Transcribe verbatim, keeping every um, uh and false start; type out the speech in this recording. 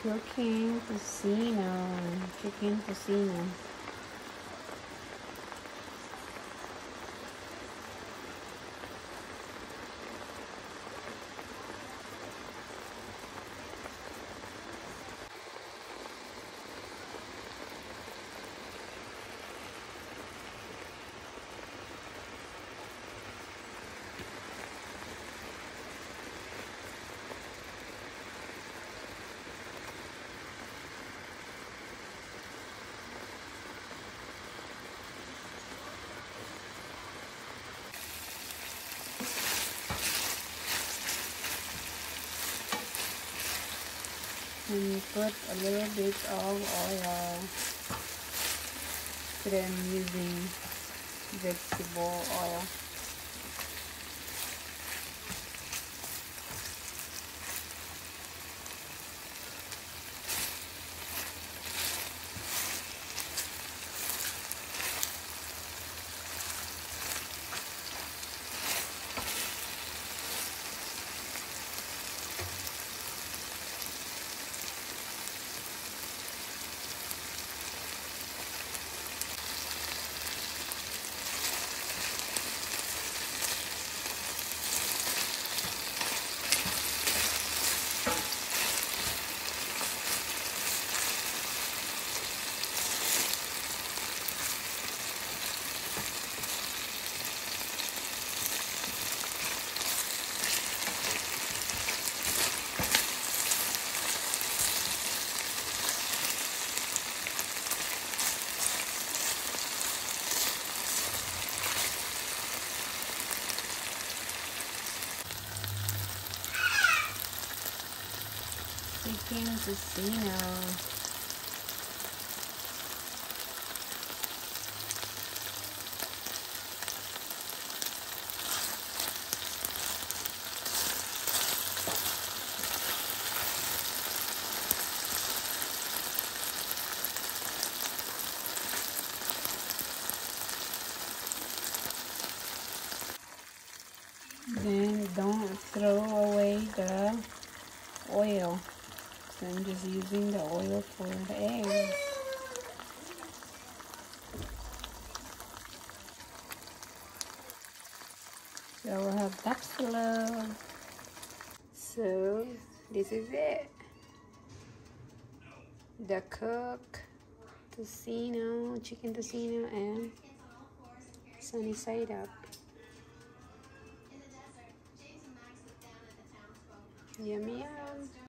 Cooking tocino, chicken tocino. And you put a little bit of oil. Today I'm using vegetable oil. Chicken tocino. Then don't throw away the oil. So I'm just using the oil for the eggs. So we'll have capsule. So this is it. The cook tocino, chicken tocino, and sunny side up. Yummy, yum.